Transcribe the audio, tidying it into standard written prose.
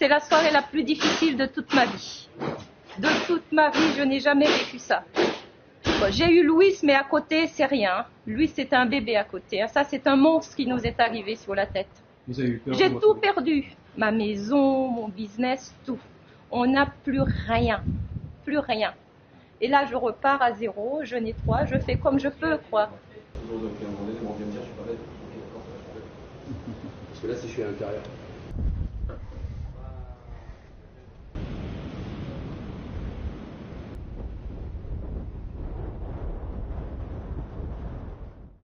C'est la soirée la plus difficile de toute ma vie. De toute ma vie, je n'ai jamais vécu ça. Bon, j'ai eu Louis, mais à côté, c'est rien. Louis, c'est un bébé à côté. Ça, c'est un monstre qui nous est arrivé sur la tête. Vous avez eu peur? J'ai tout perdu. Ma maison, mon business, tout. On n'a plus rien. Plus rien. Et là, je repars à zéro, je nettoie, je fais comme je peux, quoi. Parce que là, si je suis à l'intérieur.